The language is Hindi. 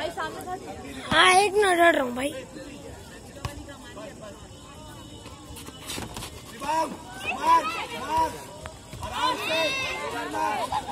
भाई सामने था। हाँ एक मिनट हट रहा हूँ भाई। मार मार आराम से